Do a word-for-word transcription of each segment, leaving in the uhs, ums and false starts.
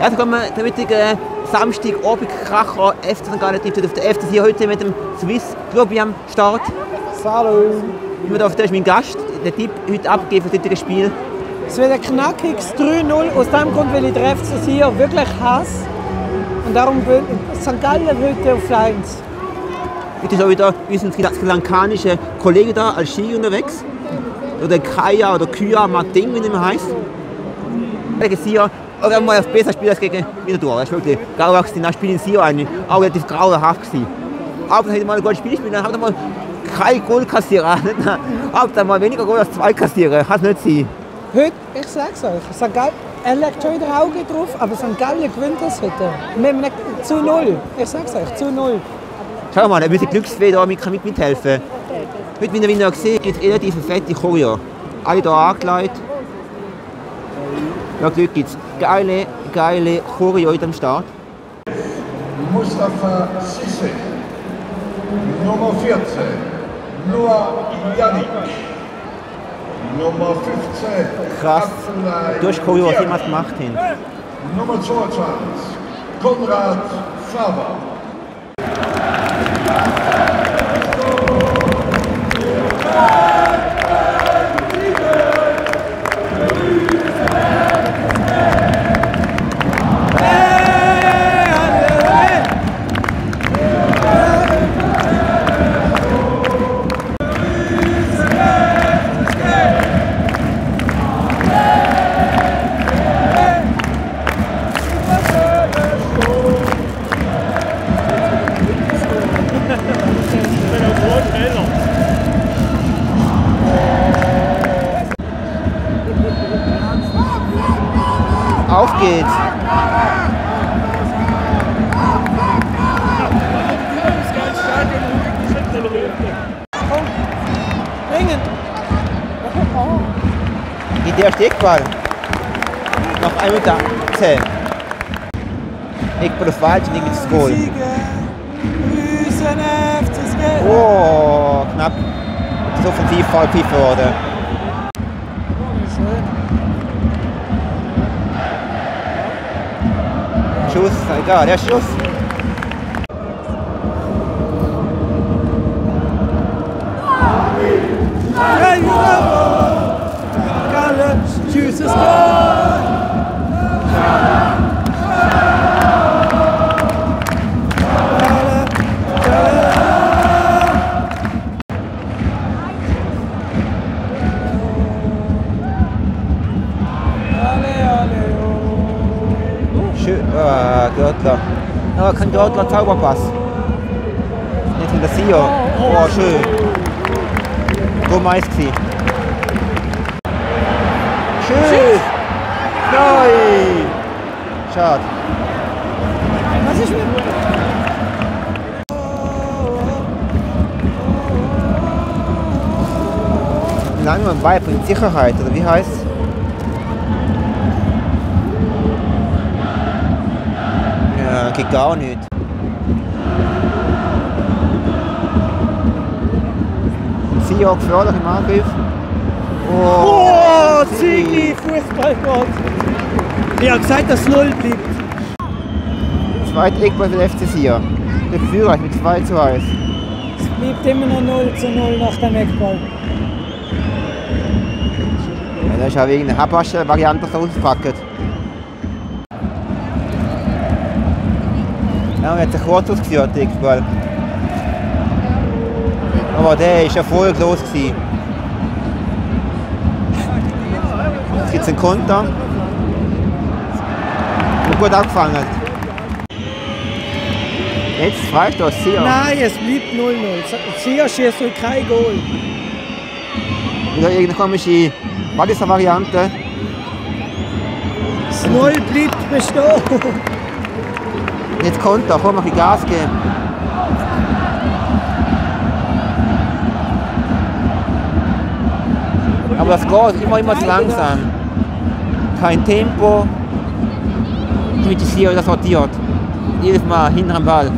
Ja, da kommen wir den heutigen Samstag Abendkracher F C Sankt Gallen trifft auf den F C hier heute mit dem Swiss Club am Start. Salut! Das ist mein Gast, der Tipp heute abgeben für das heutige Spiel. Es wird ein knackiges drei null, aus dem Grund, weil ich den F C hier wirklich hasse. Und darum will Sankt Gallen heute auf eins. Heute ist auch wieder unser srilankanischer Kollege da als Ski unterwegs. Oder Kaya oder Kya Martin, wie er heißt. Ich sehe auch mal auf besser Spiel als gegen Winterthur. Das ist wirklich grauenhaft. Dann spielen sie auch eine, auch relativ grauenhaft gewesen. Aber dann hätte mal ein gutes Spiel gespielt, dann hat er mal kein Goal kassieren. Aber dann mal weniger Goal als zwei kassieren. Kann es nicht sein. Heute, ich sag's euch, Sankt Gallen, er legt schon wieder Auge drauf, aber Sankt Gallen gewinnt das heute. Mit einem zu null. Ich sag's euch, zu null. Schau mal, er müsste Glücksfee da mit, mit mithelfen. Heute, wie ihr gesehen gibt es relativ fette Choreo. Alle hier angelegt. Ja, Glück gibt's. Geile, geile Choreo heute am Start. Mustafa Sisse, Nummer vierzehn, Noah Janik, Nummer fünfzehn, Krass. Du hast Choreo, was jemand gemacht haben. Nummer zweiundzwanzig, Konrad Faber. Auf geht's! Dringend! Geht der Steckball? Noch ein Minute zehn. Eckball auf falsch und dann gibt's das Goal. Oh, knapp. Das ist offensiv voll pfiffen worden. Schuss, egal, der Schuss. Tschüss, es Schön, ah, Görtler. Aber kein Görtler Zauberpass. Nicht von der Sio. Oh, schön. So meist gewesen. Schön. Nein. Schade. Was ist mit? Lange am Ball bringt Sicherheit, oder wie heißt es? Ja, geht gar nicht. Sio gefährlich im Angriff. Oh, Ziegli, Fußballgott! Ich habe gesagt, dass null bleibt. Zweite Eckball für den F C Sio. Der Führer mit zwei zu eins. Es bleibt immer noch null zu null nach dem Eckball. Ja, da ist auch wegen der Habasche-Variante so ausgepackt. Ja, er hat sich kurz ausgeführt, der Eckball. Aber der war erfolglos. Jetzt gibt es einen Konter. Und gut angefangen. Jetzt Freistoß, Sia. Nein, es bleibt null null. Sia schießt durch kein Goal. Wieder irgendeine komische Walliser-Variante. Das null bleibt bestehen. Jetzt Konter, komm, mach ich Gas geben. Aber das geht immer, immer zu langsam. Kein Tempo. Mit der Sia das sortiert. Jedes Mal hinter am Ball.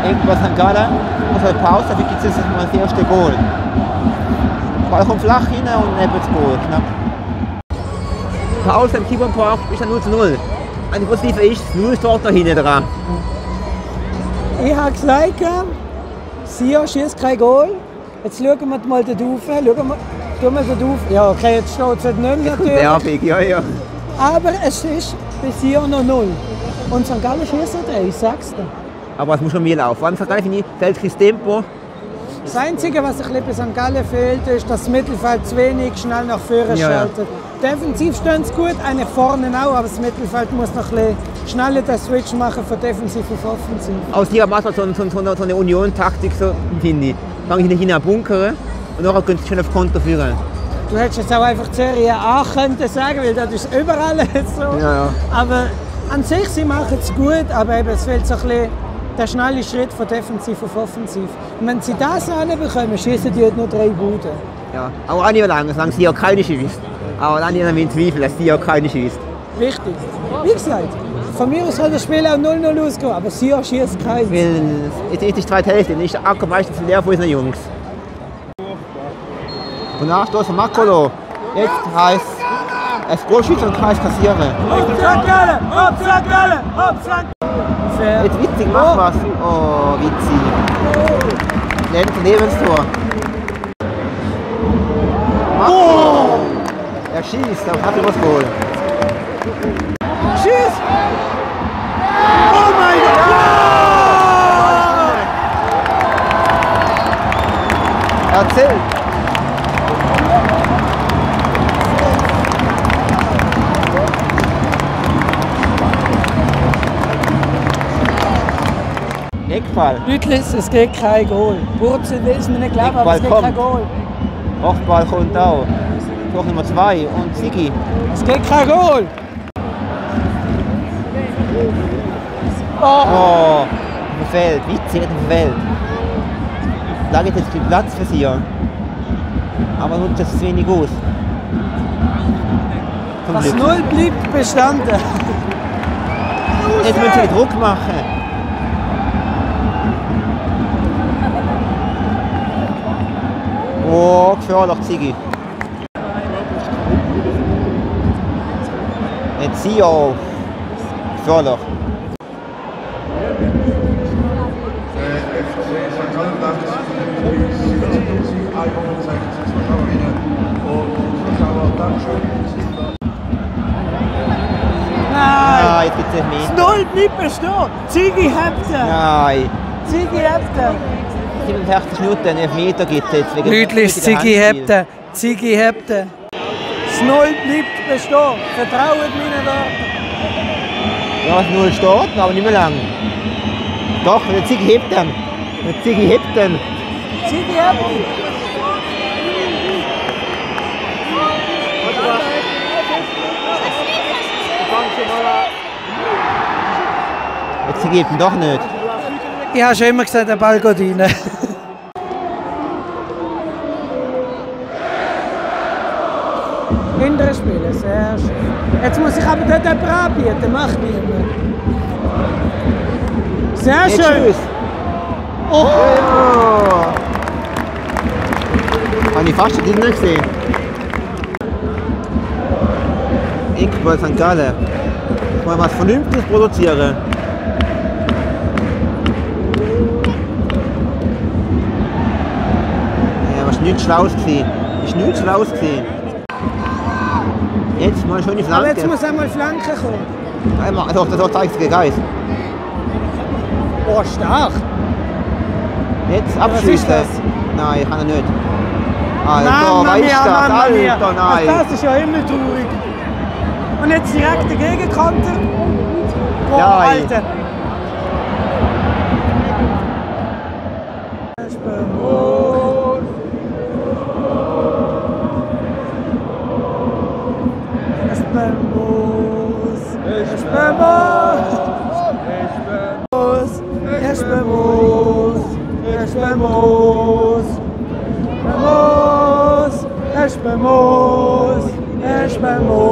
Irgendwo Sankt Gallen, muss halt Pause, dafür gibt es jetzt mal das erste Goal. Der Ball kommt flach hin und neben das Goal. Knapp. Pause im Keyboard Park ist dann null zu null. Und die Positive ist, das null steht da hinten dran. Ich habe gesagt, Sion schießt kein Goal. Jetzt schauen wir mal dort rauf. Schauen wir, schauen wir dort rauf. Ja, okay, jetzt steht es nicht mehr natürlich. Werbung, ja, ja. Aber es ist bei Sion noch null. Und Sankt Gallen schießt drei, ich sag's dir. Aber es muss schon mehr laufen. Wenn Sankt Gallen finde ich, fällt kein Tempo. Das Einzige, was ein bisschen bei Sankt Gallen fehlt, ist, dass das Mittelfeld zu wenig schnell nach vorne Ja, ja. schaltet. Defensiv stehen sie gut, eigentlich vorne auch, aber das Mittelfeld muss noch ein bisschen schneller den Switch machen von defensiv auf offensiv. Aus ihrer Masse so, so, so, so eine Union-Taktik, so, finde ich. Fange ich hinten an bunkern und nachher können sie schon auf Konto führen. Du hättest jetzt auch einfach Serie A könnten sagen, weil das ist überall so. Ja, ja. Aber an sich, sie machen es gut, aber eben, es fehlt so ein bisschen der schnelle Schritt von defensiv auf offensiv. Und wenn sie das hinbekommen, schießen die nur drei Buden. Ja. Aber auch nicht mehr lange, solange sie auch keine schießt. Aber dann haben wir in Zweifel, dass sie auch keine schießt. Wichtig. Wie gesagt, von mir aus soll das Spiel auch null null ausgehen, aber sie schießt keins. Weil jetzt ist die zweite Hälfte, dann ist der Acker meistens leer von unseren Jungs. Und Nachstoß von Makolo. Jetzt heißt es Goalschütze und heißt kassieren. Hopp, Sankt Gallen! Hopp, Sankt Gallen! Hopp, Sankt Gallen! Jetzt witzig, mach was. Oh, witzig. Nennt Lebenstor. Oh! Er schießt, aber hat er was Goal. Schieß! Oh mein Gott! Erzähl! Eckball. Deutlich, es geht kein Goal. Wurzel will es mir nicht glauben, aber es geht Eckball kein Goal. Hochball kommt auch. Tor Nummer zwei und Sigi. Es geht kein Goal. Oh! Oh, im Feld, witzig im Feld. Da gibt jetzt viel Platz für sie. Aber nutzt es zu wenig aus. Zum Das Glück. Null bleibt bestanden. Jetzt müssen sie Druck machen. Oh, gefährlich, Sigi. Jetzt sie auch. Gefährlich. Der F C Sankt Gallen darf das siebzig einhundertsechzig Zuschauerinnen und Zuschauer Dankeschön. Nein! Ah, jetzt gibt es nicht Das mehr. Null bleibt bestehen. Ziggy habt ihr. Nein. Ziggy habt ihr. siebenundsechzig Minuten, Elfmeter gibt es jetzt. wegen Leutlich, wegen Ziggy Handspiel. habt ihr. Ziggy habt ihr. Das Null bleibt bestehen. Vertraut meinen Worten. Ja, das Null steht, aber nicht mehr lang. Doch, der Ziggy hebt dann. Der Ziggy hebt dann. Ziggy habt ihr. Der Ziggy hebt ihn doch nicht. Ich habe schon immer gesagt, der Ball geht rein. Hintere Spiele, sehr schön. Jetzt muss ich aber dort jemanden anbieten, macht niemand. Sehr Jetzt schön. tschüss. Oh. Oh. Habe ich fast den Gegner gesehen. Eckball Sankt Gallen. Mal was Vernünftiges produzieren. Ja, was nichts Schlaues gesehen. Ist nichts Schlaues gesehen. Jetzt mal schon die Aber Flanke. jetzt muss einmal Flanke kommen. Einmal, doch, das zeigt es gegen Geist. Oh, stark. Jetzt Was abschießen. ist das? Nein, kann er nicht. Alter, Mamma weißt mia, du das? Mamma mia. Alter, nein. Das ist ja immer traurig. Und jetzt direkt der Gegenkonter. Boah, Nein. Alter. Esperamos. Esperamos. Esperamos. Esperamos. Esperamos.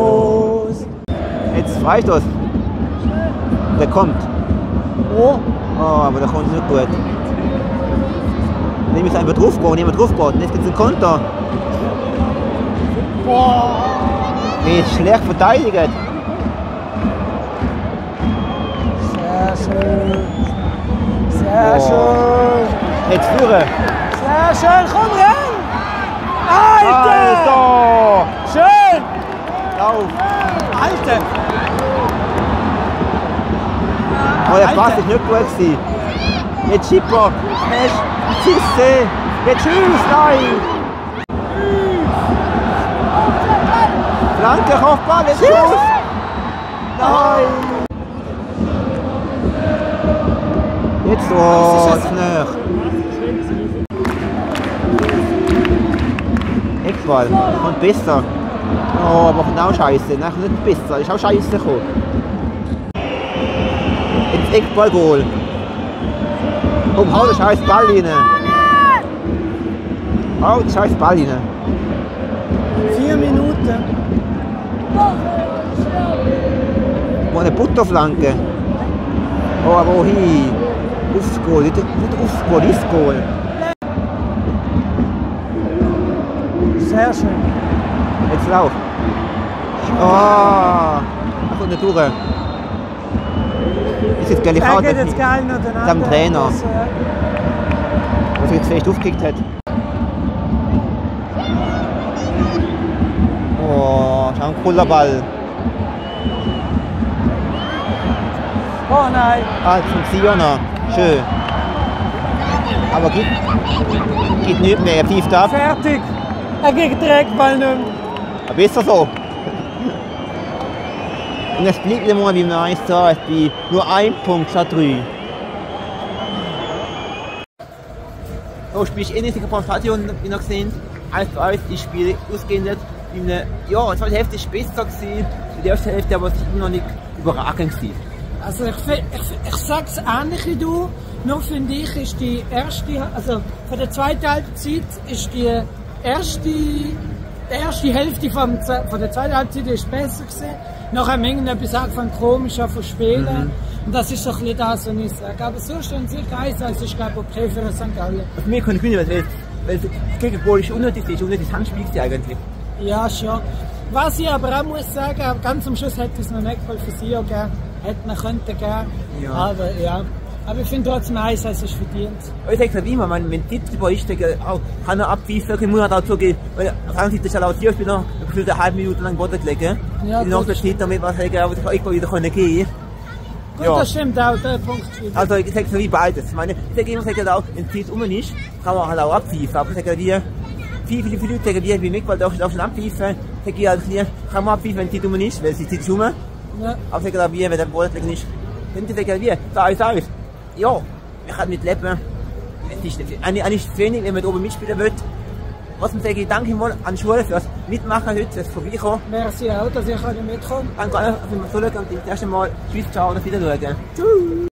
Esperamos. Jetzt Freistoß. Der kommt. Oh, Oh, aber da kommt es nicht gut. Dann muss einfach drauf gehen, niemand drauf geht. Jetzt gibt es einen Konter. Boah! Wie schlecht verteidigt. Sehr schön. Sehr Boah. schön. Jetzt führen. Sehr schön, komm rein! Alter! Alter! Schön! Lauf! Alter! Oh, der Pass ist nicht gut gewesen. Jetzt Schipper! Jetzt Schisse! Jetzt Tschüss! Nein! Flanke, Kopfball, jetzt Schuss! Nein! Jetzt, oh, jetzt näher. Eckball, kommt besser. Oh, aber kommt auch scheiße. Nein, nicht besser, ist auch scheiße gekommen. Jetzt Eckball-Goal. Oh, hau den scheiß Ball rein. Hau den scheiß Ball rein. Vier Minuten. Oh, eine Butterflanke. Oh, aber wohin? Aufs Goal, nicht, nicht aufs Goal, ins Goal. Sehr schön. Jetzt lauf. Oh, da kommt nicht durch. Ist jetzt geil, ich Er geht jetzt geil noch den Dem Trainer. Das, äh, was jetzt fest aufgekickt hat. Oh, schau, ein cooler Ball. Oh nein. Ah, zum Sioner. Schön. Aber geht, geht nicht mehr, er pfeift ab. Fertig. Er geht direkt Ball nicht mehr. Aber besser so. Und es bleibt immer wie man eins sagt, bei nur ein Punkt statt drei. So spielst du ähnlich vom Stadion, wie wir gesehen haben. eins zu eins, das Spiel ausgeendet. Ja, die zweite Hälfte war besser gewesen, die erste Hälfte aber noch nicht überragend gewesen. Also ich, ich, ich sag's ähnlich wie du, nur finde ich, ist die erste, also von der zweiten Halbzeit ist die erste, die erste Hälfte vom, von der zweiten Halbzeit ist besser gewesen. Nachher haben wir irgendetwas angefangen komischer zu spielen. Mhm. Und das ist so ein bisschen das, was ich sage. Aber so stehen sie eins, also ich glaube okay für Sankt Gallen. Für mich kann ich gewinnen, weil, weil das Gegengoal ist unnötig, ist unnötiges Handspiel eigentlich. Ja, schon. Was ich aber auch muss sagen, ganz am Schluss hätte es noch nicht für sie gegeben. Hätte man könnte geben. Ja. Aber ja. Aber ich finde trotzdem eins, es ist verdient. Ich sage es immer, wenn die drüber ist, kann er abpfeifen, muss er auch zugeben. Weil auf der ist auch hier Spieler gefühlt eine halbe Minute lang Boden gelegen. Ja, die Nachricht nicht damit was sagen, aber ich kann wieder können gehen. Gut, ja. Das stimmt auch, der Punkt. Also ich sage es wie beides. Ich meine, ich sage immer, sage auch, wenn die Zeit um ist, kann man halt auch abpfeifen. Aber ich sage wie, viele, viele, viele Leute sagen, wie, wie mich, weil auch schon abpfeifen, sage ich halt hier, kann man abpfeifen, wenn die Zeit um ist, weil sie Zeit ist um. Ja. Aber ich sage auch wie, wenn der Boden gelegen ist, dann sage ich wie, da ist alles. Ja, ich kann nicht leben. Es ist eigentlich wenig, wenn man da oben mitspielen will. Was man sage, ich danke mal an die Schule fürs Mitmachen heute, fürs Vorbeikommen. Merci auch, dass ich mitkommen kann. Danke für das Zuschauen und das erste Mal Tschüss, ciao und auf Wiedersehen. Tschüss.